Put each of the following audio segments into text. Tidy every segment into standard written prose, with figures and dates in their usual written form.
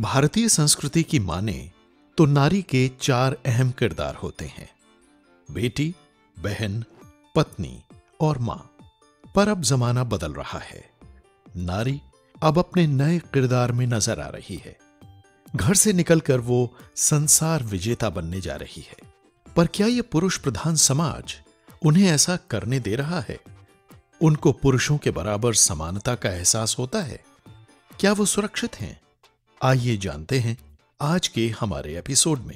भारतीय संस्कृति की माने तो नारी के 4 अहम किरदार होते हैं, बेटी, बहन, पत्नी और मां। पर अब जमाना बदल रहा है। नारी अब अपने नए किरदार में नजर आ रही है। घर से निकलकर वो संसार विजेता बनने जा रही है। पर क्या यह पुरुष प्रधान समाज उन्हें ऐसा करने दे रहा है? उनको पुरुषों के बराबर समानता का एहसास होता है? क्या वो सुरक्षित हैं? आइए जानते हैं आज के हमारे एपिसोड में।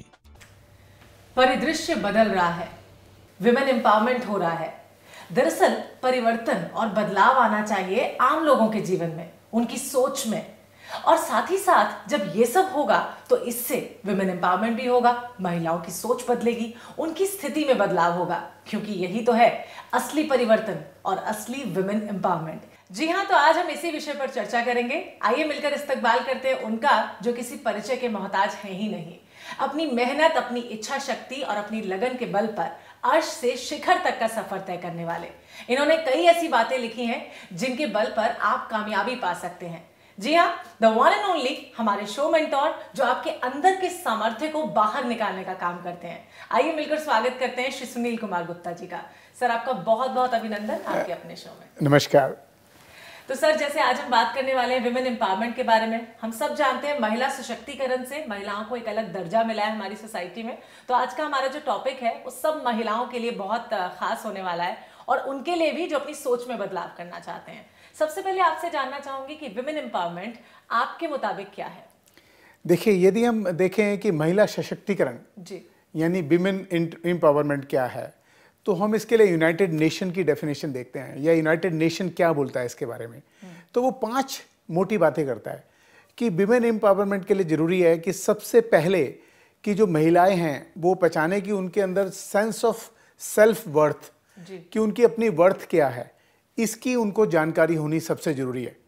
परिदृश्य बदल रहा है, विमेन एम्पावरमेंट हो रहा है। दरअसल परिवर्तन और बदलाव आना चाहिए आम लोगों के जीवन में, उनकी सोच में, और साथ ही साथ जब ये सब होगा तो इससे विमेन एम्पावरमेंट भी होगा, महिलाओं की सोच बदलेगी, उनकी स्थिति में बदलाव होगा, क्योंकि यही तो है असली परिवर्तन और असली विमेन एम्पावरमेंट। जी हाँ, तो आज हम इसी विषय पर चर्चा करेंगे। आइए मिलकर इस्तकबाल करते हैं उनका जो किसी परिचय के मोहताज है ही नहीं। अपनी मेहनत, अपनी इच्छा शक्ति और अपनी लगन के बल पर अर्श से शिखर तक का सफर तय करने वाले इन्होंने कई ऐसी बातें लिखी हैं जिनके बल पर आप कामयाबी पा सकते हैं। जी हाँ, द वन एंड ओनली हमारे शो मेंटोर जो आपके अंदर के सामर्थ्य को बाहर निकालने का काम करते हैं। आइए मिलकर स्वागत करते हैं श्री सुनील कुमार गुप्ता जी का। सर, आपका बहुत बहुत अभिनंदन आपके अपने शो में। नमस्कार। तो सर, जैसे आज हम बात करने वाले हैं विमेन एम्पावरमेंट के बारे में। हम सब जानते हैं महिला सशक्तिकरण से महिलाओं को एक अलग दर्जा मिला है हमारी सोसाइटी में। तो आज का हमारा जो टॉपिक है वो सब महिलाओं के लिए बहुत खास होने वाला है, और उनके लिए भी जो अपनी सोच में बदलाव करना चाहते हैं। सबसे पहले आपसे जानना चाहूंगी कि विमेन एम्पावरमेंट आपके मुताबिक क्या है? देखिए, यदि हम देखें कि महिला सशक्तिकरण जी यानी विमेन एम्पावरमेंट क्या है, तो हम इसके लिए यूनाइटेड नेशन की डेफिनेशन देखते हैं, या यूनाइटेड नेशन क्या बोलता है इसके बारे में। तो वो 5 मोटी बातें करता है कि विमेन एम्पावरमेंट के लिए ज़रूरी है कि सबसे पहले कि जो महिलाएं हैं वो पहचाने कि उनके अंदर सेंस ऑफ सेल्फ वर्थ, कि उनकी अपनी वर्थ क्या है, इसकी उनको जानकारी होनी सबसे ज़रूरी है।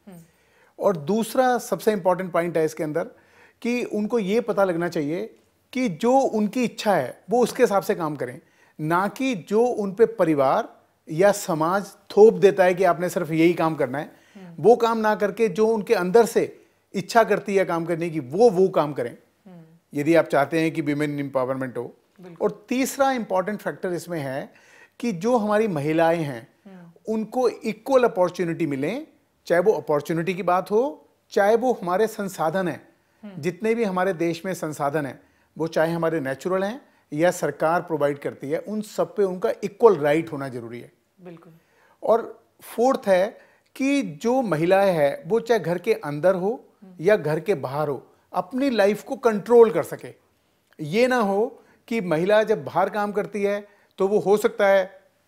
और दूसरा सबसे इम्पॉर्टेंट पॉइंट है इसके अंदर कि उनको ये पता लगना चाहिए कि जो उनकी इच्छा है वो उसके हिसाब से काम करें, ना कि जो उन पे परिवार या समाज थोप देता है कि आपने सिर्फ यही काम करना है, वो काम ना करके जो उनके अंदर से इच्छा करती है काम करने की वो काम करें, यदि आप चाहते हैं कि विमेन एम्पावरमेंट हो। और तीसरा इंपॉर्टेंट फैक्टर इसमें है कि जो हमारी महिलाएं हैं उनको इक्वल अपॉर्चुनिटी मिले, चाहे वो अपॉर्चुनिटी की बात हो, चाहे वो हमारे संसाधन हैं। जितने भी हमारे देश में संसाधन हैं, वो चाहे हमारे नेचुरल हैं या सरकार प्रोवाइड करती है, उन सब पे उनका इक्वल राइट होना जरूरी है। बिल्कुल। और फोर्थ है कि जो महिलाएं हैं वो चाहे घर के अंदर हो या घर के बाहर हो, अपनी लाइफ को कंट्रोल कर सके। ये ना हो कि महिला जब बाहर काम करती है तो वो हो सकता है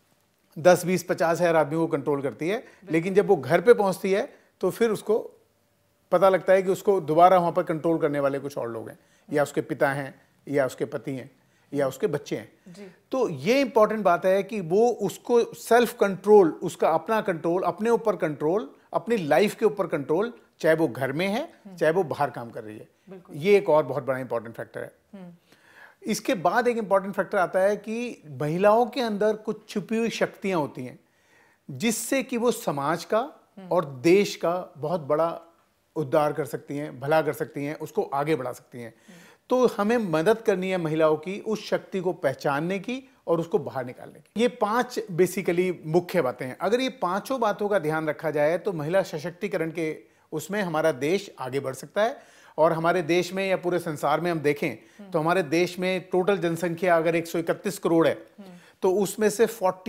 10, 20, 50 हज़ार आदमी को कंट्रोल करती है, लेकिन जब वो घर पे पहुंचती है तो फिर उसको पता लगता है कि उसको दोबारा वहां पर कंट्रोल करने वाले कुछ और लोग हैं, या उसके पिता हैं, या उसके पति हैं, या उसके बच्चे हैं। तो ये इंपॉर्टेंट बात है कि वो उसको सेल्फ कंट्रोल, उसका अपना कंट्रोल, अपने ऊपर कंट्रोल, अपनी लाइफ के ऊपर कंट्रोल, चाहे वो घर में है चाहे वो बाहर काम कर रही है। ये एक और बहुत बड़ा इंपॉर्टेंट फैक्टर है। इसके बाद एक इंपॉर्टेंट फैक्टर आता है कि महिलाओं के अंदर कुछ छुपी हुई शक्तियां होती हैं जिससे कि वो समाज का और देश का बहुत बड़ा उद्धार कर सकती हैं, भला कर सकती हैं, उसको आगे बढ़ा सकती हैं। तो हमें मदद करनी है महिलाओं की उस शक्ति को पहचानने की और उसको बाहर निकालने की। ये 5 बेसिकली मुख्य बातें हैं। अगर ये 5 बातों का ध्यान रखा जाए तो महिला सशक्तिकरण के उसमें हमारा देश आगे बढ़ सकता है। और हमारे देश में या पूरे संसार में हम देखें तो हमारे देश में टोटल जनसंख्या अगर 131 करोड़ है तो उसमें से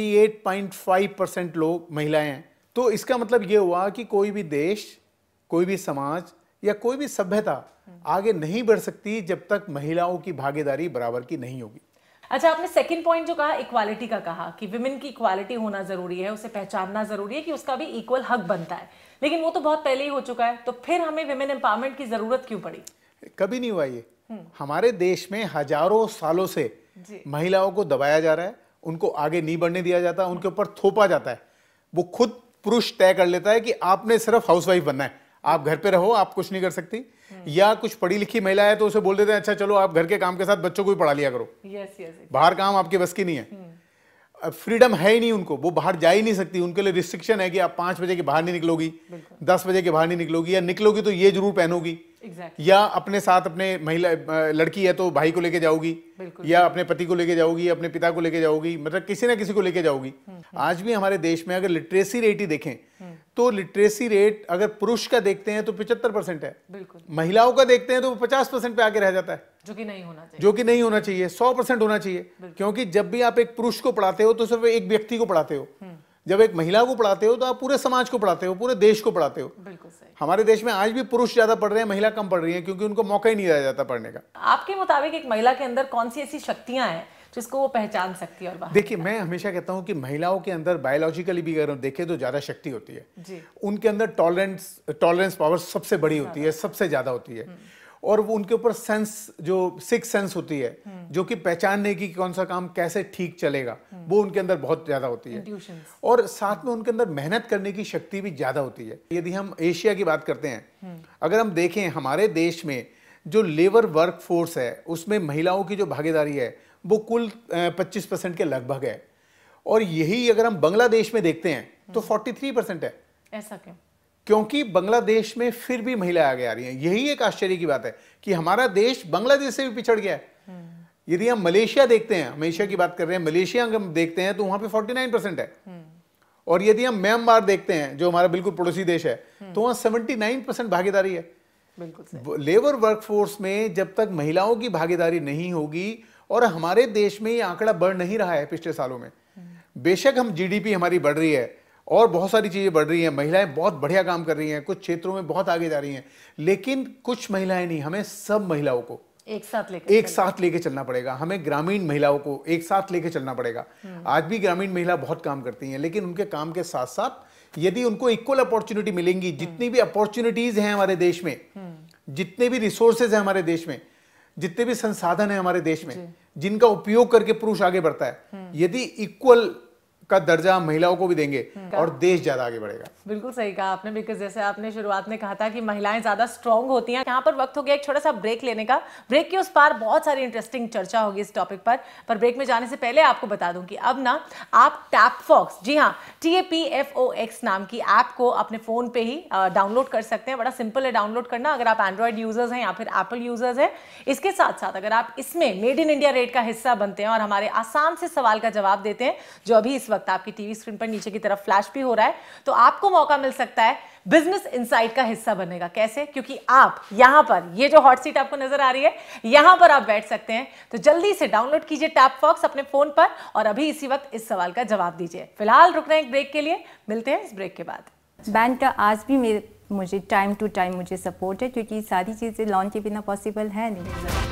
48.5% लोग महिलाएं हैं। तो इसका मतलब ये हुआ कि कोई भी देश, कोई भी समाज या कोई भी सभ्यता आगे नहीं बढ़ सकती जब तक महिलाओं की भागीदारी बराबर की नहीं होगी। अच्छा, आपने सेकंड पॉइंट जो कहा, इक्वालिटी का कहा कि विमेन की इक्वालिटी होना जरूरी है, उसे पहचानना जरूरी है कि उसका भी इक्वल हक बनता है। लेकिन वो तो बहुत पहले ही हो चुका है, तो फिर हमें विमेन एम्पावरमेंट की जरूरत क्यों पड़ी? कभी नहीं हुआ ये। हमारे देश में हजारों सालों से महिलाओं को दबाया जा रहा है, उनको आगे नहीं बढ़ने दिया जाता, उनके ऊपर थोपा जाता है। वो खुद पुरुष तय कर लेता है कि आपने सिर्फ हाउसवाइफ बनना है, आप घर पे रहो, आप कुछ नहीं कर सकती। या कुछ पढ़ी लिखी महिला है तो उसे बोल देते हैं अच्छा चलो आप घर के काम के साथ बच्चों को भी पढ़ा लिया करो। बाहर काम आपके बस की नहीं है। फ्रीडम है ही नहीं उनको, वो बाहर जा ही नहीं सकती। उनके लिए रिस्ट्रिक्शन है कि आप 5 बजे के बाहर नहीं निकलोगी, 10 बजे के बाहर नहीं निकलोगी, या निकलोगी तो ये जरूर पहनोगी, या अपने साथ अपने महिला लड़की है तो भाई को लेके जाओगी, या अपने पति को लेके जाओगी, अपने पिता को लेके जाओगी, मतलब किसी ना किसी को लेके जाओगी। आज भी हमारे देश में अगर लिटरेसी रेट ही देखें तो लिटरेसी रेट अगर पुरुष का देखते हैं तो 75% है, महिलाओं का देखते हैं तो 50% पे आके रह जाता है, जो कि नहीं होना चाहिए, 100% होना चाहिए। क्योंकि जब भी आप एक पुरुष को पढ़ाते हो तो सिर्फ एक व्यक्ति को पढ़ाते हो, जब एक महिला को पढ़ाते हो तो आप पूरे समाज को पढ़ाते हो, पूरे देश को पढ़ाते हो। बिल्कुल सही। हमारे देश में आज भी पुरुष ज्यादा पढ़ रहे हैं, महिला कम पढ़ रही हैं, क्योंकि उनको मौका ही नहीं दिया जाता पढ़ने का। आपके मुताबिक एक महिला के अंदर कौन सी ऐसी शक्तियां हैं जिसको वो पहचान सकती है? और देखिए, मैं हमेशा कहता हूं कि महिलाओं के अंदर बायोलॉजिकली भी अगर देखें तो ज्यादा शक्ति होती है जी। उनके अंदर टॉलरेंस पावर सबसे बड़ी होती है, सबसे ज्यादा होती है। और वो उनके ऊपर सेंस, जो सिक्स सेंस होती है, जो कि पहचानने की कौन सा काम कैसे ठीक चलेगा, वो उनके अंदर बहुत ज्यादा होती है। और साथ में उनके अंदर मेहनत करने की शक्ति भी ज्यादा होती है। यदि हम एशिया की बात करते हैं, अगर हम देखें हमारे देश में जो लेबर वर्क फोर्स है उसमें महिलाओं की जो भागीदारी है वो कुल 25% के लगभग है। और यही अगर हम बांग्लादेश में देखते हैं तो 43% है। ऐसा क्यों? क्योंकि बांग्लादेश में फिर भी महिलाएं आगे आ रही हैं। यही एक आश्चर्य की बात है कि हमारा देश बांग्लादेश से भी पिछड़ गया है। यदि हम मलेशिया देखते हैं, मलेशिया की बात कर रहे हैं, मलेशिया हम देखते हैं तो वहां पे 49% है। और यदि हम म्यांमार देखते हैं जो हमारा बिल्कुल पड़ोसी देश है, तो वहां 79% भागीदारी है। लेबर वर्कफोर्स में जब तक महिलाओं की भागीदारी नहीं होगी, और हमारे देश में ये आंकड़ा बढ़ नहीं रहा है पिछले सालों में। बेशक हम जीडीपी हमारी बढ़ रही है और बहुत सारी चीजें बढ़ रही हैं, महिलाएं बहुत बढ़िया काम कर रही हैं, कुछ क्षेत्रों में बहुत आगे जा रही हैं, लेकिन कुछ महिलाएं नहीं, हमें सब महिलाओं को एक साथ लेके चलना पड़ेगा। हमें ग्रामीण महिलाओं को एक साथ लेके चलना पड़ेगा। आज भी ग्रामीण महिला बहुत काम करती हैं, लेकिन उनके काम के साथ साथ यदि उनको इक्वल अपॉर्चुनिटी मिलेंगी, जितनी भी अपॉर्चुनिटीज हैं हमारे देश में, जितने भी रिसोर्सेज हैं हमारे देश में, जितने भी संसाधन हैं हमारे देश में, जिनका उपयोग करके पुरुष आगे बढ़ता है, यदि इक्वल का दर्जा महिलाओं को भी देंगे और देश ज्यादा आगे बढ़ेगा। बिल्कुल सही कहा आपने, बिकॉज जैसे आपने शुरुआत में कहा था कि महिलाएं ज्यादा स्ट्रांग होती हैं। यहाँ पर वक्त हो गया एक छोटा सा ब्रेक लेने का। ब्रेक के उस पार बहुत सारी इंटरेस्टिंग चर्चा होगी इस टॉपिक पर ब्रेक में जाने से पहले आपको बता दूं कि अब ना आप टैपफॉक्स, जी हाँ, TAPFOX नाम की ऐप को अपने फोन पे ही डाउनलोड कर सकते हैं। बड़ा सिंपल है डाउनलोड करना, अगर आप एंड्रॉइड यूजर्स हैं या फिर एप्पल यूजर्स हैं। इसके साथ साथ अगर आप इसमें मेड इन इंडिया रेट का हिस्सा बनते हैं और हमारे आसान से सवाल का जवाब देते हैं, जो अभी इस वक्त आपकी टीवी स्क्रीन पर नीचे की तरफ फ्लैश भी हो रहा है, तो आपको मौका मिल सकता है बिजनेस इनसाइड का हिस्सा बनने का। कैसे? क्योंकि आप यहां पर, ये जो हॉट सीट आपको नजर आ रही है, यहां पर आप बैठ सकते हैं। तो जल्दी से डाउनलोड कीजिए टैपफॉक्स अपने फोन पर और अभी इसी वक्त इस सवाल का जवाब दीजिए। फिलहाल रुक रहे हैं एक ब्रेक के लिए, मिलते हैं इस ब्रेक के बाद। बैंक का आज भी मुझे टाइम टू टाइम मुझे सपोर्ट है, क्योंकि सारी चीजें लोन के बिना पॉसिबल है नहीं।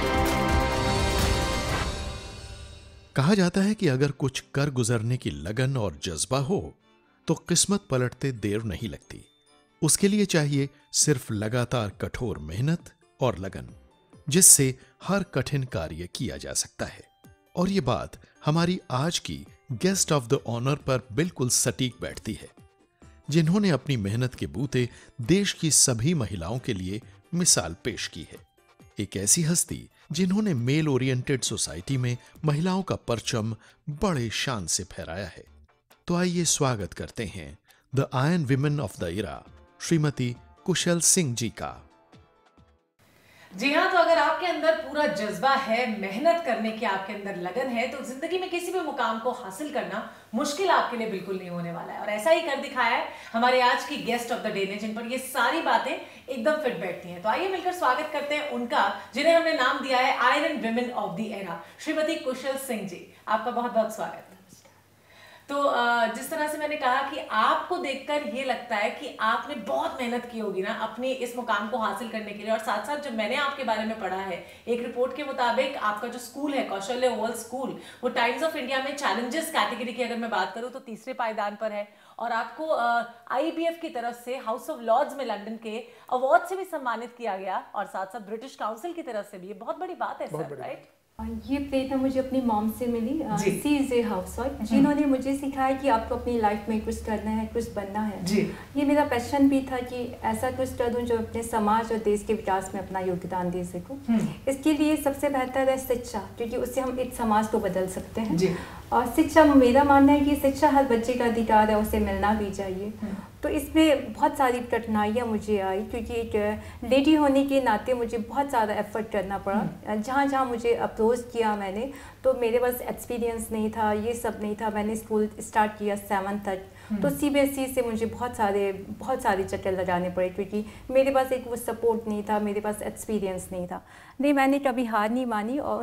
कहा जाता है कि अगर कुछ कर गुजरने की लगन और जज्बा हो तो किस्मत पलटते देर नहीं लगती। उसके लिए चाहिए सिर्फ लगातार कठोर मेहनत और लगन, जिससे हर कठिन कार्य किया जा सकता है। और ये बात हमारी आज की गेस्ट ऑफ द ऑनर पर बिल्कुल सटीक बैठती है, जिन्होंने अपनी मेहनत के बूते देश की सभी महिलाओं के लिए मिसाल पेश की है। एक ऐसी हस्ती जिन्होंने मेल ओरिएंटेड सोसाइटी में महिलाओं का परचम बड़े शान से फहराया है। तो आइए स्वागत करते हैं the iron women of the era, Shrimati Kushal Singh ji का। जी हाँ, तो अगर आपके अंदर पूरा जज्बा है, मेहनत करने की आपके अंदर लगन है, तो जिंदगी में किसी भी मुकाम को हासिल करना मुश्किल आपके लिए बिल्कुल नहीं होने वाला है। और ऐसा ही कर दिखाया है हमारे आज की गेस्ट ऑफ द डे ने, जिन पर ये सारी बातें एकदम फिट बैठती हैं। तो आइए मिलकर स्वागत करते हैं उनका, जिन्हें हमने नाम दिया है iron women of the era, Shrimati Kushal Singh ji. आपका बहुत बहुत स्वागत है। तो जिस तरह से मैंने कहा कि आपको देखकर ये लगता है कि आपने बहुत मेहनत की होगी ना अपने इस मुकाम को हासिल करने के लिए। और साथ साथ जो मैंने आपके बारे में पढ़ा है, एक रिपोर्ट के मुताबिक आपका जो स्कूल है कौशल्य ओवल स्कूल, वो टाइम्स ऑफ इंडिया में चैलेंजेस कैटेगरी की अगर मैं बात करूं तो तीसरे पायदान पर है। और आपको IBF की तरफ से हाउस ऑफ लॉर्ड्स में लंदन के अवार्ड से भी सम्मानित किया गया, और साथ साथ ब्रिटिश काउंसिल की तरफ से भी। ये बहुत बड़ी बात है सर, राइट? ये प्रेरणा मुझे अपनी मॉम से मिली। सी इज ए हाउसवाइफ, जिन्होंने मुझे सिखाया कि आपको अपनी लाइफ में कुछ करना है, कुछ बनना है। ये मेरा पैशन भी था कि ऐसा कुछ करूं जो अपने समाज और देश के विकास में अपना योगदान दे सकूं। इसके लिए सबसे बेहतर है शिक्षा, क्योंकि उससे हम एक समाज को बदल सकते हैं। और शिक्षा, मेरा मानना है कि शिक्षा हर बच्चे का अधिकार है, उसे मिलना भी चाहिए। तो इसमें बहुत सारी कठिनाइयाँ मुझे आई, क्योंकि एक लेडी होने के नाते मुझे बहुत ज़्यादा एफर्ट करना पड़ा। जहाँ जहाँ मुझे अप्रोच किया मैंने, तो मेरे पास एक्सपीरियंस नहीं था, ये सब नहीं था। मैंने स्कूल स्टार्ट किया 7th तक, तो CBSE से मुझे बहुत सारे चक्कर लगाने पड़े, क्योंकि मेरे पास एक वो सपोर्ट नहीं था, मेरे पास एक्सपीरियंस नहीं था। नहीं, मैंने कभी हार नहीं मानी और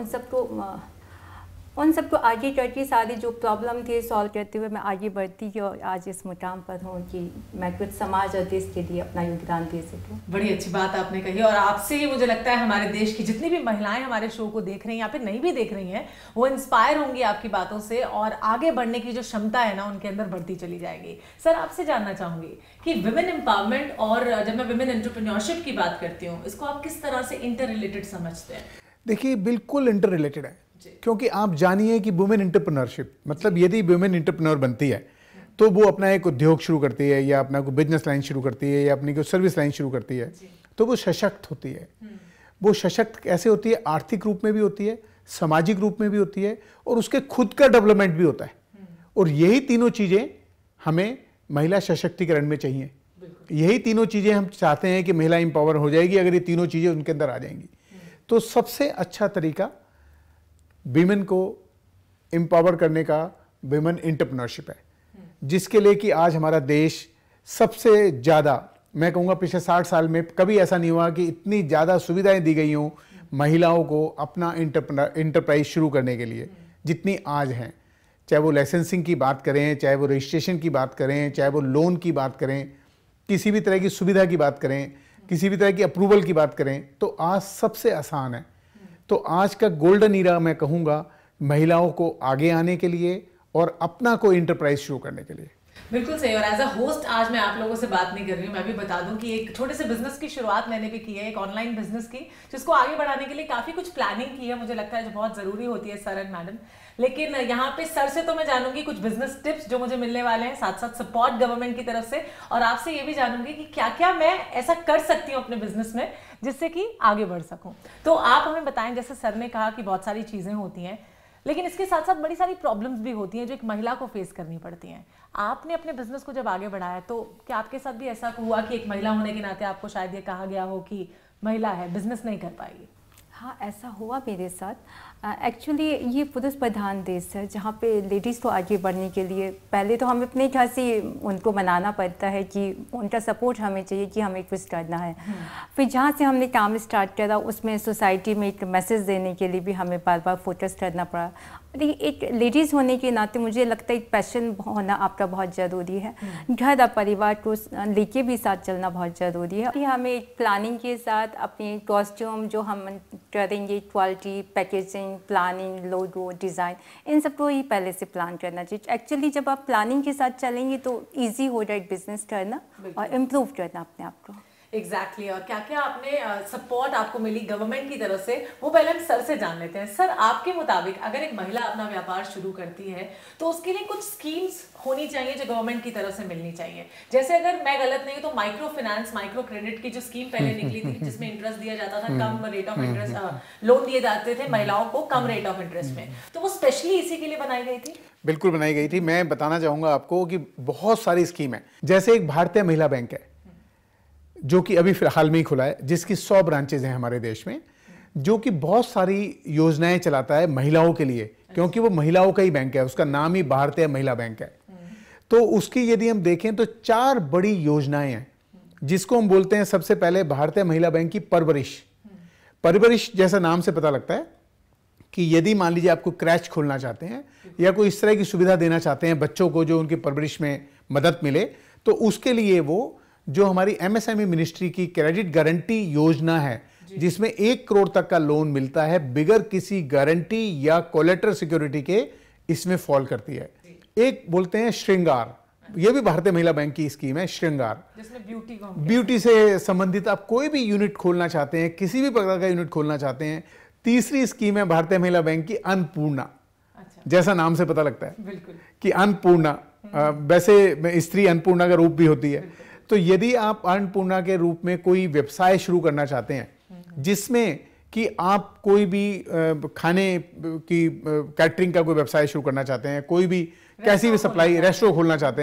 उन सबको आगे करके सारे जो प्रॉब्लम थे सॉल्व करते हुए मैं आगे बढ़ती थी और आज इस मुकाम पर हूँ कि मैं कुछ समाज और देश के लिए अपना योगदान दे सकूँ। बड़ी अच्छी बात आपने कही, और आपसे ही मुझे लगता है हमारे देश की जितनी भी महिलाएं हमारे शो को देख रही हैं या फिर नहीं भी देख रही हैं, वो इंस्पायर होंगी आपकी बातों से और आगे बढ़ने की जो क्षमता है ना उनके अंदर बढ़ती चली जाएगी। सर, आपसे जानना चाहूंगी कि विमेन एम्पावरमेंट और जब मैं विमेन एंटरप्रेन्योरशिप की बात करती हूँ, इसको आप किस तरह से इंटर रिलेटेड समझते हैं? देखिए, बिल्कुल इंटर रिलेटेड है, क्योंकि आप जानिए कि वुमेन एंटरप्रेन्योरशिप मतलब यदि वुमेन एंटरप्रेन्योर बनती है तो वो अपना एक उद्योग शुरू करती है या अपना कोई बिजनेस लाइन शुरू करती है या अपनी कोई सर्विस लाइन शुरू करती है, तो वो सशक्त होती है। वो सशक्त कैसे होती है? आर्थिक रूप में भी होती है, सामाजिक रूप में भी होती है और उसके खुद का डेवलपमेंट भी होता है। और यही तीनों चीज़ें हमें महिला सशक्तिकरण में चाहिए। यही तीनों चीज़ें हम चाहते हैं कि महिला एम्पावर हो जाएगी अगर ये तीनों चीज़ें उनके अंदर आ जाएंगी। तो सबसे अच्छा तरीका विमेन को एम्पावर करने का विमेन एंटरप्रेन्योरशिप है, जिसके लिए कि आज हमारा देश सबसे ज़्यादा, मैं कहूँगा पिछले 60 साल में कभी ऐसा नहीं हुआ कि इतनी ज़्यादा सुविधाएं दी गई हों महिलाओं को अपना एंटरप्राइज शुरू करने के लिए जितनी आज हैं। चाहे वो लाइसेंसिंग की बात करें, चाहे वो रजिस्ट्रेशन की बात करें, चाहे वो लोन की बात करें, किसी भी तरह की सुविधा की बात करें, किसी भी तरह की अप्रूवल की बात करें, तो आज सबसे आसान है। तो आज का गोल्डन ईरा मैं कहूँगा महिलाओं को आगे आने के लिए और अपना कोई एंटरप्राइज शुरू करने के लिए। बिल्कुल सही। और एज अ होस्ट आज मैं आप लोगों से बात नहीं कर रही हूँ, मैं भी बता दूं कि एक छोटे से बिजनेस की शुरुआत मैंने भी की है, एक ऑनलाइन बिजनेस की, जिसको आगे बढ़ाने के लिए काफी कुछ प्लानिंग की है, मुझे लगता है जो बहुत जरूरी होती है सर एंड मैडम। लेकिन यहाँ पे सर से तो मैं जानूंगी कुछ बिजनेस टिप्स जो मुझे मिलने वाले हैं, साथ साथ सपोर्ट गवर्नमेंट की तरफ से, और आपसे ये भी जानूंगी कि क्या क्या मैं ऐसा कर सकती हूँ अपने बिजनेस में जिससे कि आगे बढ़ सकूं। तो आप हमें बताएं, जैसे सर ने कहा कि बहुत सारी चीजें होती हैं, लेकिन इसके साथ साथ बड़ी सारी प्रॉब्लम्स भी होती हैं जो एक महिला को फेस करनी पड़ती हैं। आपने अपने बिजनेस को जब आगे बढ़ाया तो क्या आपके साथ भी ऐसा हुआ कि एक महिला होने के नाते आपको शायद ये कहा गया हो कि महिला है, बिजनेस नहीं कर पाएगी? हाँ, ऐसा हुआ मेरे साथ। एक्चुअली ये पुरुष प्रधान देश है जहाँ पे लेडीज़ तो आगे बढ़ने के लिए पहले तो हमें अपने घर से उनको मनाना पड़ता है कि उनका सपोर्ट हमें चाहिए कि हमें कुछ करना है। फिर जहाँ से हमने काम स्टार्ट करा उसमें सोसाइटी में एक मैसेज देने के लिए भी हमें बार बार फोकस करना पड़ा। एक लेडीज़ होने के नाते मुझे लगता है एक पैशन होना आपका बहुत ज़रूरी है। घर और परिवार को लेके भी साथ चलना बहुत ज़रूरी है। फिर हमें एक प्लानिंग के साथ अपने कॉस्ट्यूम जो हम करेंगे, quality, packaging, planning, logo, design, इन सबको ही पहले से प्लान करना चाहिए। एक्चुअली जब आप प्लानिंग के साथ चलेंगे तो ईजी हो जाए बिजनेस करना और इम्प्रूव करना अपने आप को। एग्जैक्टली। और क्या क्या आपने सपोर्ट आपको मिली गवर्नमेंट की तरफ से, वो पहले हम सर से जान लेते हैं। सर, आपके मुताबिक अगर एक महिला अपना व्यापार शुरू करती है तो उसके लिए कुछ स्कीम्स होनी चाहिए जो गवर्नमेंट की तरफ से मिलनी चाहिए। जैसे अगर मैं गलत नहीं तो माइक्रो फाइनेंस, माइक्रो क्रेडिट की जो स्कीम पहले निकली थी जिसमें इंटरेस्ट दिया जाता था, कम रेट ऑफ इंटरेस्ट, लोन दिए जाते थे महिलाओं को कम रेट ऑफ इंटरेस्ट में, तो वो स्पेशली इसी के लिए बनाई गई थी? बिल्कुल बनाई गई थी। मैं बताना चाहूँगा आपको कि बहुत सारी स्कीम है। जैसे एक भारतीय महिला बैंक है जो कि अभी फिलहाल में ही खुला है, जिसकी 100 ब्रांचेज हैं हमारे देश में, जो कि बहुत सारी योजनाएं चलाता है महिलाओं के लिए, क्योंकि वो महिलाओं का ही बैंक है, उसका नाम ही भारतीय महिला बैंक है। तो उसकी यदि हम देखें तो 4 बड़ी योजनाएं हैं जिसको हम बोलते हैं सबसे पहले भारतीय महिला बैंक की परवरिश। परवरिश जैसा नाम से पता लगता है कि यदि मान लीजिए आपको क्रैच खोलना चाहते हैं या कोई इस तरह की सुविधा देना चाहते हैं बच्चों को जो उनकी परवरिश में मदद मिले, तो उसके लिए वो जो हमारी MSME मिनिस्ट्री की क्रेडिट गारंटी योजना है जिसमें 1 करोड़ तक का लोन मिलता है बिगर किसी गारंटी या कोलेटरल सिक्योरिटी के, इसमें फॉल करती है। एक बोलते हैं श्रृंगार, ये भी भारतीय महिला बैंक की स्कीम है। श्रृंगार जिसमें ब्यूटी से संबंधित आप कोई भी यूनिट खोलना चाहते हैं, किसी भी प्रकार का यूनिट खोलना चाहते हैं। तीसरी स्कीम है भारतीय महिला बैंक की अन्नपूर्णा। जैसा नाम से पता लगता है कि अन्नपूर्णा, वैसे स्त्री अन्नपूर्णा का रूप भी होती है। तो यदि आप अन्नपूर्णा के रूप में कोई व्यवसाय शुरू करना चाहते हैं जिसमें कि आप कोई भी खाने की कैटरिंग का कोई व्यवसाय शुरू करना चाहते हैं, कोई भी कैसी भी सप्लाई रेस्टोरेंट खोलना चाहते हैं,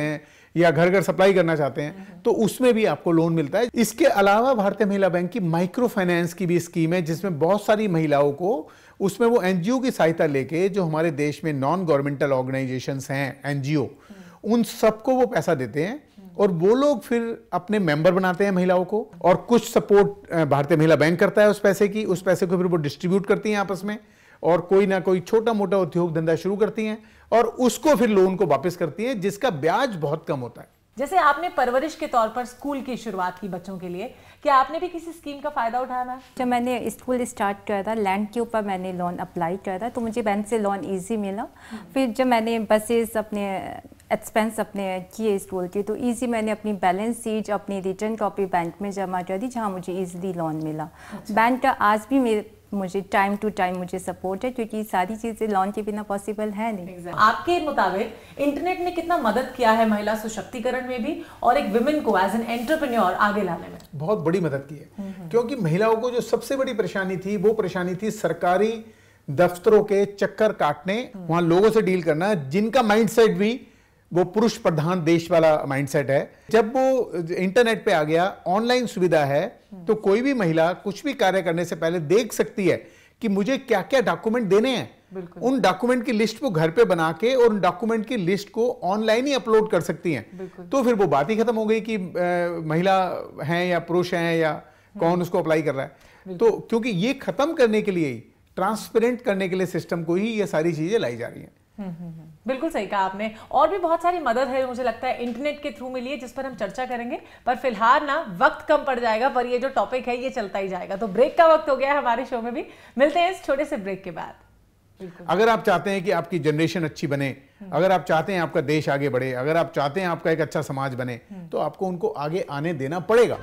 या घर घर सप्लाई करना चाहते हैं तो उसमें भी आपको लोन मिलता है। इसके अलावा भारतीय महिला बैंक की माइक्रो फाइनेंस की भी स्कीम है जिसमें बहुत सारी महिलाओं को, उसमें वो एनजीओ की सहायता लेके, जो हमारे देश में नॉन गवर्नमेंटल ऑर्गेनाइजेशंस हैं एनजीओ, उन सबको वो पैसा देते हैं और वो लोग फिर अपने मेंबर बनाते हैं महिलाओं को, और कुछ सपोर्ट भारतीय महिला बैंक करता है उस पैसे की, उस पैसे को फिर वो डिस्ट्रीब्यूट करती हैं आपस में, और कोई ना कोई छोटा मोटा उद्योग धंधा शुरू करती हैं और उसको फिर लोन को वापस करती हैं, जिसका ब्याज बहुत कम होता है। जैसे आपने परवरिश के तौर पर स्कूल की शुरुआत की बच्चों के लिए, क्या आपने भी किसी स्कीम का फायदा उठाया मैम? जब मैंने स्कूल स्टार्ट किया था, लैंड के ऊपर मैंने लोन अप्लाई किया था, तो मुझे बैंक से लोन इजी मिला। फिर जब मैंने बसेस अपने एक्सपेंस अपने किए स्कूल के, तो इजी मैंने अपनी बैलेंस शीट, अपनी रिटर्न कॉपी बैंक में जमा कर दी, जहाँ मुझे इजीली लोन मिला। बैंक का आज भी मुझे टाइम टू टाइम मुझे सपोर्ट है, क्योंकि सारी चीज़ें लोन के बिना पॉसिबल है नहीं। आपके मुताबिक इंटरनेट ने कितना मदद किया है महिला सशक्तिकरण में भी और एक विमेन को एज एन एंटरप्रेन्योर आगे लाने में? बहुत बड़ी मदद की है, क्योंकि महिलाओं को जो सबसे बड़ी परेशानी थी, वो परेशानी थी सरकारी दफ्तरों के चक्कर काटने, वहां लोगों से डील करना, जिनका माइंडसेट भी वो पुरुष प्रधान देश वाला माइंडसेट है। जब वो इंटरनेट पे आ गया, ऑनलाइन सुविधा है, तो कोई भी महिला कुछ भी कार्य करने से पहले देख सकती है कि मुझे क्या क्या डॉक्यूमेंट देने हैं। उन डॉक्यूमेंट की लिस्ट को घर पे बना के और उन डॉक्यूमेंट की लिस्ट को ऑनलाइन ही अपलोड कर सकती हैं। तो फिर वो बात ही खत्म हो गई कि महिला हैं या पुरुष हैं या कौन उसको अप्लाई कर रहा है। तो क्योंकि ये खत्म करने के लिए, ट्रांसपेरेंट करने के लिए सिस्टम को ही ये सारी चीजें लाई जा रही हैं। बिल्कुल सही कहा आपने। और भी बहुत सारी मदद है मुझे लगता है इंटरनेट के थ्रू मिली है, जिस पर हम चर्चा करेंगे, पर फिलहाल ना वक्त कम पड़ जाएगा, पर ये जो टॉपिक है ये चलता ही जाएगा। तो ब्रेक का वक्त हो गया है हमारे शो में भी। मिलते हैं इस छोटे से ब्रेक के बाद। अगर आप चाहते हैं कि आपकी जनरेशन अच्छी बने, अगर आप चाहते हैं आपका देश आगे बढ़े, अगर आप चाहते हैं आपका एक अच्छा समाज बने, तो आपको उनको आगे आने देना पड़ेगा।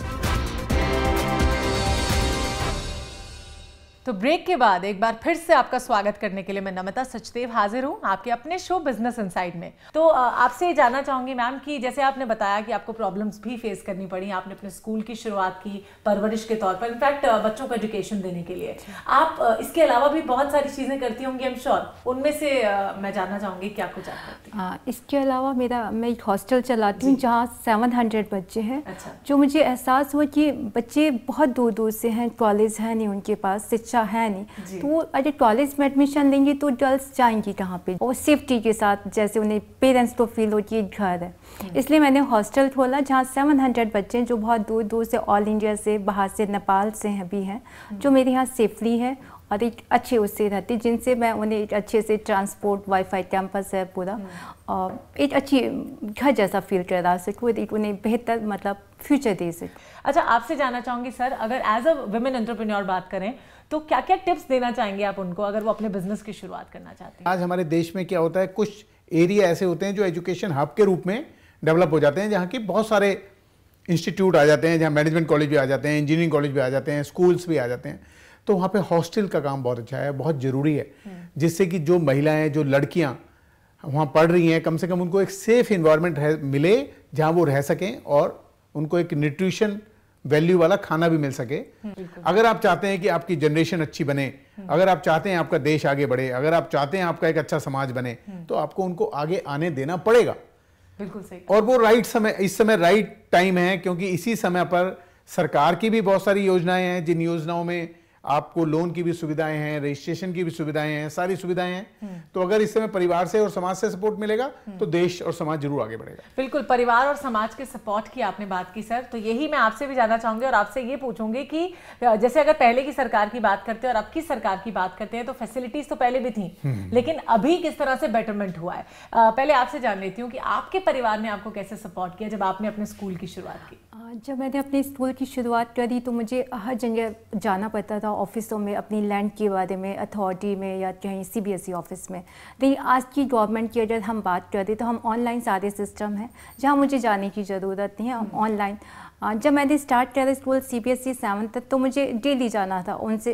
तो ब्रेक के बाद एक बार फिर से आपका स्वागत करने के लिए मैं नमिता सचदेव हाजिर हूं आपके अपने शो बिजनेस इनसाइड में। तो आपसे जानना चाहूंगी मैम कि जैसे आपने बताया कि आपको प्रॉब्लम्स भी फेस करनी पड़ी, आपने अपने स्कूल की शुरुआत की परवरिश के तौर पर, इनफैक्ट बच्चों को एजुकेशन देने के लिए। आप इसके अलावा भी बहुत सारी चीजें करती होंगी, आई एम श्योर। उनमें से मैं जानना चाहूंगी क्या कुछ आप करती हैं? इसके अलावा मैं एक हॉस्टल चलाती हूँ जहाँ 700 बच्चे हैं। जो मुझे एहसास हुआ कि बच्चे बहुत दूर दूर से हैं, कॉलेज है नहीं उनके पास, शिक्षा है नहीं, तो अगर कॉलेज में एडमिशन लेंगे तो गर्ल्स जाएंगी कहाँ पे, और सेफ्टी के साथ, जैसे उन्हें पेरेंट्स को फील हो कि घर है। इसलिए मैंने हॉस्टल खोला जहाँ 700 बच्चे जो बहुत दूर दूर से, ऑल इंडिया से, बाहर से, नेपाल से भी हैं, जो मेरे यहाँ सेफली है और एक अच्छे उससे रहते, जिनसे मैं उन्हें एक अच्छे से ट्रांसपोर्ट, वाईफाई कैंपस है पूरा, और एक अच्छी घर जैसा फील करा सकूँ, एक उन्हें बेहतर मतलब फ्यूचर दे सकूँ। अच्छा, आपसे जानना चाहूँगी सर, अगर एज अ वुमेन एंटरप्रेन्योर बात करें तो क्या क्या टिप्स देना चाहेंगे आप उनको अगर वो अपने बिजनेस की शुरुआत करना चाहते हैं? आज हमारे देश में क्या होता है, कुछ एरिया ऐसे होते हैं जो एजुकेशन हब के रूप में डेवलप हो जाते हैं, जहाँ की बहुत सारे इंस्टीट्यूट आ जाते हैं, जहाँ मैनेजमेंट कॉलेज भी आ जाते हैं, इंजीनियरिंग कॉलेज भी आ जाते हैं, स्कूल्स भी आ जाते हैं। तो वहाँ पे हॉस्टल का काम बहुत अच्छा है, बहुत ज़रूरी है, जिससे कि जो महिलाएं, जो लड़कियाँ वहाँ पढ़ रही हैं, कम से कम उनको एक सेफ इन्वायरमेंट मिले जहाँ वो रह सकें और उनको एक न्यूट्रिशन वैल्यू वाला खाना भी मिल सके। अगर आप चाहते हैं कि आपकी जनरेशन अच्छी बने, अगर आप चाहते हैं आपका देश आगे बढ़े, अगर आप चाहते हैं आपका एक अच्छा समाज बने, तो आपको उनको आगे आने देना पड़ेगा। बिल्कुल सही। और वो राइट समय, इस समय राइट टाइम है, क्योंकि इसी समय पर सरकार की भी बहुत सारी योजनाएं हैं, जिन योजनाओं में आपको लोन की भी सुविधाएं हैं, रजिस्ट्रेशन की भी सुविधाएं हैं, सारी सुविधाएं हैं। तो अगर इस समय परिवार से और समाज से सपोर्ट मिलेगा तो देश और समाज जरूर आगे बढ़ेगा। बिल्कुल, परिवार और समाज के सपोर्ट की आपने बात की सर, तो यही मैं आपसे भी जानना चाहूंगी और आपसे ये पूछूंगी कि जैसे अगर पहले की सरकार की बात करते हैं और अब की सरकार की बात करते हैं, तो फैसिलिटीज तो पहले भी थी, लेकिन अभी किस तरह से बेटरमेंट हुआ है, पहले आपसे जान लेती हूँ कि आपके परिवार ने आपको कैसे सपोर्ट किया जब आपने अपने स्कूल की शुरुआत की? जब मैंने अपने स्कूल की शुरुआत करी तो मुझे हर जगह जाना पड़ता था, ऑफिसों में, अपनी लैंड के बारे में, अथॉरिटी में या कहीं CBSE ऑफिस में। लेकिन आज की गवर्नमेंट की अगर हम बात करें तो हम ऑनलाइन सारे सिस्टम हैं, जहाँ मुझे जाने की ज़रूरत नहीं है, हम ऑनलाइन। जब मैंने स्टार्ट किया स्कूल CBSE 7th तक, तो मुझे डेली जाना था, उनसे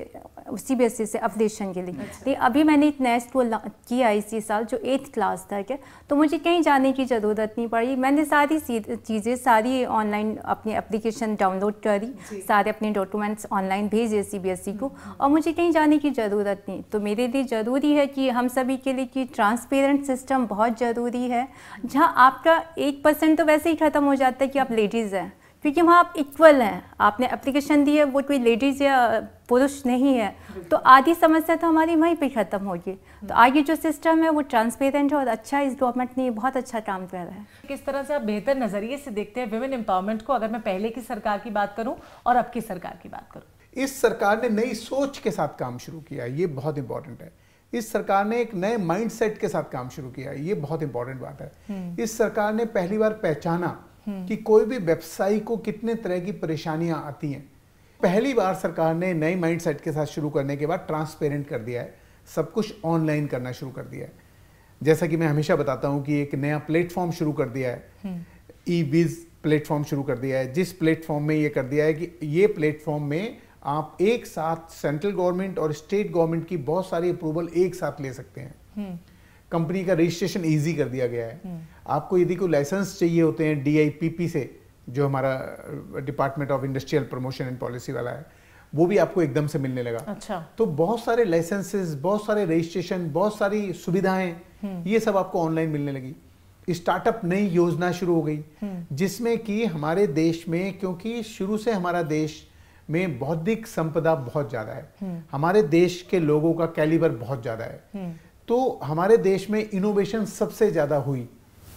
CBSE से अपडेशन के लिए। लेकिन अभी मैंने एक नया स्कूल किया इसी साल जो 8th क्लास तक है, तो मुझे कहीं जाने की ज़रूरत नहीं पड़ी। मैंने सारी चीज़ें सारी ऑनलाइन अपनी एप्लीकेशन डाउनलोड करी, सारे अपने डॉक्यूमेंट्स ऑनलाइन भेजे CBSE को, और मुझे कहीं जाने की ज़रूरत नहीं। तो मेरे लिए ज़रूरी है कि हम सभी के लिए कि ट्रांसपेरेंट सिस्टम बहुत ज़रूरी है, जहाँ आपका 1% तो वैसे ही ख़त्म हो जाता है कि आप लेडीज़ हैं, क्योंकि वहाँ आप इक्वल हैं। आपने एप्लीकेशन दी है, वो कोई लेडीज़ या पुरुष नहीं है, तो आधी समस्या तो हमारी वहीं पे ख़त्म होगी। तो आगे जो सिस्टम है वो ट्रांसपेरेंट है और अच्छा, इस गवर्नमेंट ने बहुत अच्छा काम कर रहा है। किस तरह से आप बेहतर नज़रिए से देखते हैं विमेन एम्पावरमेंट को, अगर मैं पहले की सरकार की बात करूँ और अब की सरकार की बात करूँ? इस सरकार ने नई सोच के साथ काम शुरू किया, ये बहुत इंपॉर्टेंट है। इस सरकार ने एक नए माइंडसेट के साथ काम शुरू किया, ये बहुत इंपॉर्टेंट बात है। इस सरकार ने पहली बार पहचाना कि कोई भी व्यवसायी को कितने तरह की परेशानियां आती हैं। पहली बार सरकार ने नए माइंडसेट के साथ शुरू करने के बाद ट्रांसपेरेंट कर दिया है, सब कुछ ऑनलाइन करना शुरू कर दिया है। जैसा कि मैं हमेशा बताता हूं कि एक नया प्लेटफॉर्म शुरू कर दिया है, ई-विज प्लेटफॉर्म शुरू कर दिया है, जिस प्लेटफॉर्म में ये कर दिया है कि ये प्लेटफॉर्म में आप एक साथ सेंट्रल गवर्नमेंट और स्टेट गवर्नमेंट की बहुत सारी अप्रूवल एक साथ ले सकते हैं। कंपनी का रजिस्ट्रेशन इजी कर दिया गया है। आपको यदि कोई लाइसेंस चाहिए होते हैं DIPP से, जो हमारा department of industrial promotion and policy वाला है, वो भी आपको एकदम से मिलने लगा। अच्छा। तो बहुत सारे लाइसेंसेस, बहुत सारे रजिस्ट्रेशन, बहुत सारी सुविधाएं, ये सब आपको ऑनलाइन मिलने लगी। स्टार्टअप नई योजना शुरू हो गई, जिसमें कि हमारे देश में, क्योंकि शुरू से हमारा देश में बौद्धिक संपदा बहुत ज्यादा है, हमारे देश के लोगों का कैलिबर बहुत ज्यादा है, तो हमारे देश में इनोवेशन सबसे ज्यादा हुई,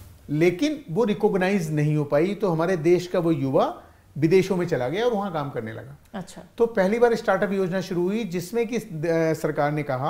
लेकिन वो रिकॉग्नाइज नहीं हो पाई। तो हमारे देश का वो युवा विदेशों में चला गया और वहां काम करने लगा। अच्छा। तो पहली बार स्टार्टअप योजना शुरू हुई, जिसमें कि सरकार ने कहा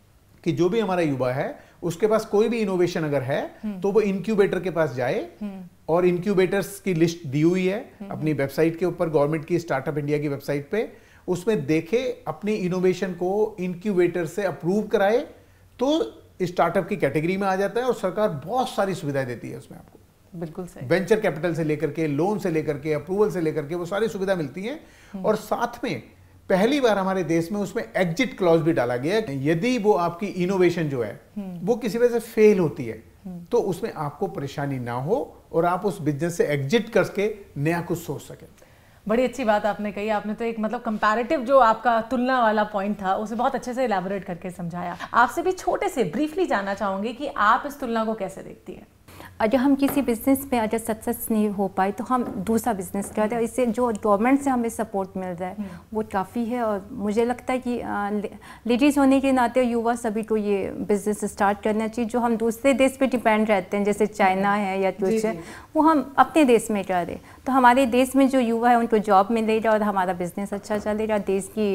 कि जो भी हमारा युवा है उसके पास कोई भी इनोवेशन अगर है तो वो इनक्यूबेटर के पास जाए, और इनक्यूबेटर्स की लिस्ट दी हुई है अपनी वेबसाइट के ऊपर, गवर्नमेंट की स्टार्टअप इंडिया की वेबसाइट पे, उसमें देखे अपनी इनोवेशन को इनक्यूबेटर से अप्रूव कराए तो स्टार्टअप की कैटेगरी में आ जाता है, और सरकार बहुत सारी सुविधाएं देती है उसमें आपको। बिल्कुल सही। वेंचर कैपिटल से लेकर के, लोन से लेकर के, अप्रूवल से लेकर के, वो सारी सुविधा मिलती है। और साथ में पहली बार हमारे देश में उसमें एग्जिट क्लॉज भी डाला गया है। यदि वो आपकी इनोवेशन जो है वो किसी वजह से फेल होती है तो उसमें आपको परेशानी ना हो और आप उस बिजनेस से एग्जिट करके नया कुछ सोच सकें। बड़ी अच्छी बात आपने कही। आपने तो एक मतलब कंपैरेटिव जो आपका तुलना वाला पॉइंट था उसे बहुत अच्छे से इलैबोरेट करके समझाया। आपसे भी छोटे से ब्रीफली जानना चाहूंगी कि आप इस तुलना को कैसे देखती हैं? अगर हम किसी बिज़नेस में अगर सक्सेस नहीं हो पाए तो हम दूसरा बिज़नेस करते हैं, इससे जो गवर्नमेंट से हमें सपोर्ट मिल रहा है वो काफ़ी है। और मुझे लगता है कि लेडीज़ होने के नाते युवा सभी को ये बिज़नेस स्टार्ट करना चाहिए। जो हम दूसरे देश पे डिपेंड रहते हैं, जैसे चाइना है या कुछ है, वो हम अपने देश में कर रहे, तो हमारे देश में जो युवा है उनको जॉब मिलेगा और हमारा बिज़नेस अच्छा चलेगा, देश की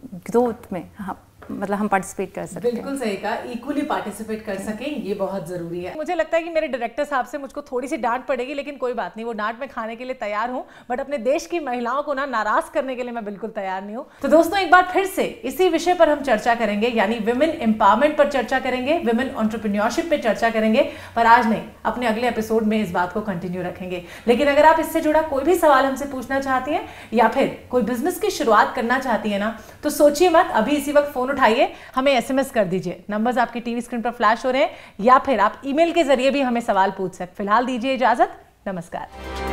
ग्रोथ में मतलब हम पार्टिसिपेट कर सकते हैं। बिल्कुल सही कहा, इक्वली पार्टिसिपेट कर सकें, ये बहुत जरूरी है। मुझे लगता है कि मेरे डायरेक्टर साहब से मुझको थोड़ी सी डांट पड़ेगी, लेकिन कोई बात नहीं, वो डांट मैं खाने के लिए तैयार हूं, बट अपने देश की महिलाओं को ना नाराज करने के लिए मैं बिल्कुल तैयार नहीं हूं। तो दोस्तों, एक बार फिर से इसी विषय पर हम चर्चा करेंगे, यानी विमेन एम्पावरमेंट पर चर्चा करेंगे, विमेन एंटरप्रेन्योरशिप पर चर्चा करेंगे, पर आज नहीं, अपने अगले एपिसोड में इस बात को कंटिन्यू रखेंगे। लेकिन अगर आप इससे जुड़ा कोई भी सवाल हमसे पूछना चाहती हैं या फिर कोई बिजनेस की शुरुआत करना चाहती है ना, तो सोचिए मत, अभी इसी वक्त फोन उठाइए, हमें SMS कर दीजिए। नंबर्स आपकी टीवी स्क्रीन पर फ्लैश हो रहे हैं, या फिर आप ईमेल के जरिए भी हमें सवाल पूछ सकते। फिलहाल दीजिए इजाजत, नमस्कार।